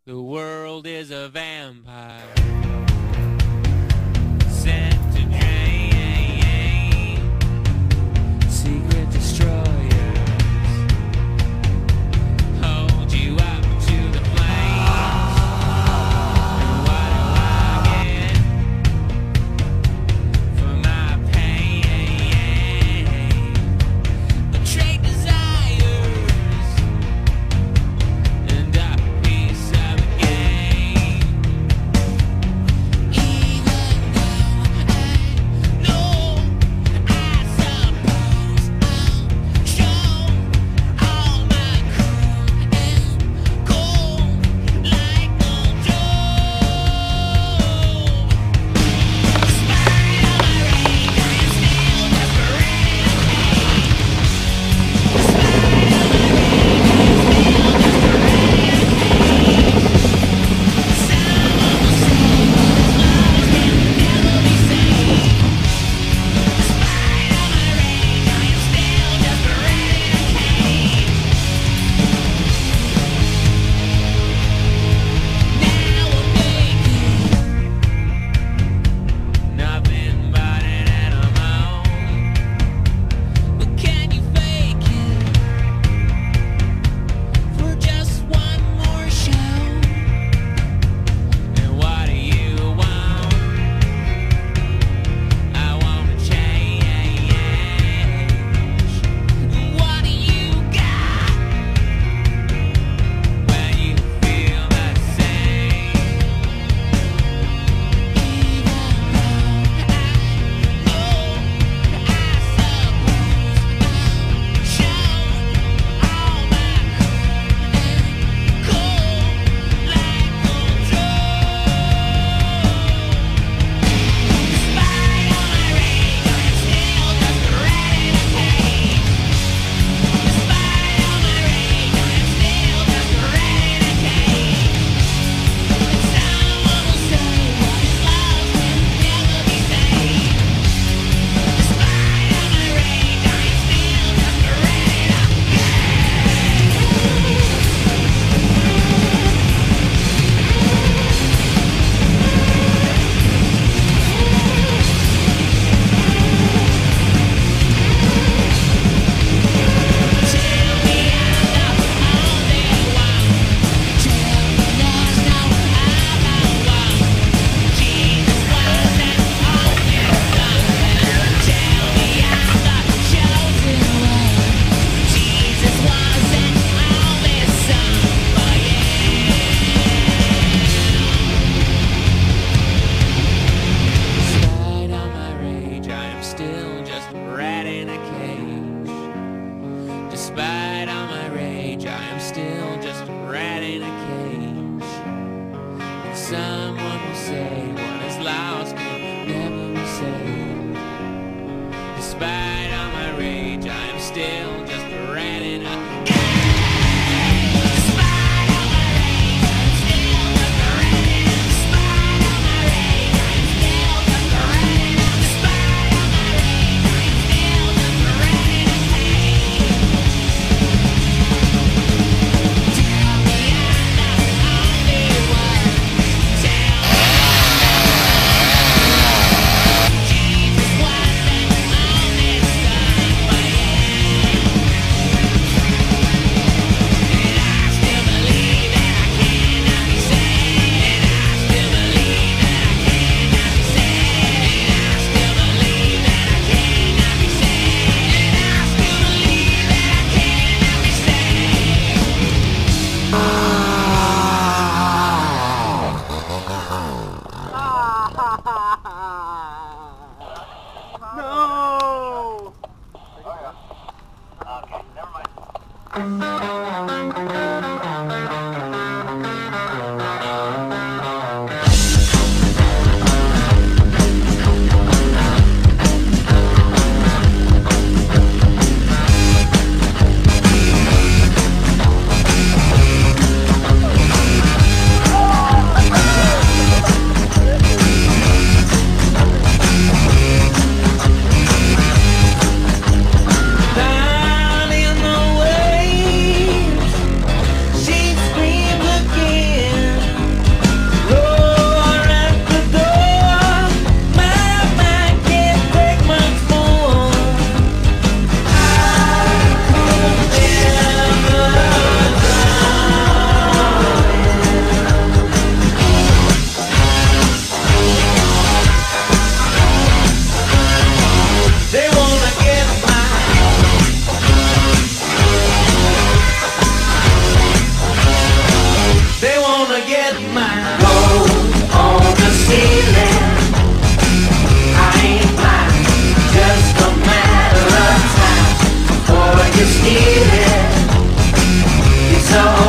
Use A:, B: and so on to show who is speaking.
A: The world is a vampire sent to drain. Secret destroyers hold you up to the flames. And what do I get for my pain? Betrayed desires and a piece of a game. Even though I know, I suppose I'll show all my crew and go like no joke. Despite all my rage, I am still desperate and hate. Despite all my rage, I am still desperate and hate. Someone will say what is lost can never be saved. Despite all my rage, I am still desperate and hate. Now I'm making nothing but an animal. But can you fake it for just one more show? And what do you want? I wanna change. What do you got when you feel the same? Even though I know, I suppose I'll show all my crew and go like no joke. Despite all my rage, I am still desperate and hate. Despite all my rage, I am still desperate and hate. And someone will say what is lost can never be saved. Despite all my rage, I am still desperate and tell me I'm the only one. Tell me there's no other one. Jesus was an only son. Tell me I'm the chosen one. Jesus was an only son. But despite all my rage, I am still just a rat in a cage. Despite all my rage, I am still just a rat in a cage. And someone will say what is lost can never be saved. Despite all my rage, I am still just a rat in a cage. Despite all my rage, I am still just a rat in a Despite all my rage, I am still just a rat in a Despite all my rage, I am still just a rat in a cage. Tell me I'm the only one. Tell me Jesus was an only son. But and I still believe that I cannot be saved. And I still believe that I cannot be saved. And I still believe that I cannot be saved. And I still believe that I cannot be
B: No!
C: Okay, never mind.
A: Down in the way So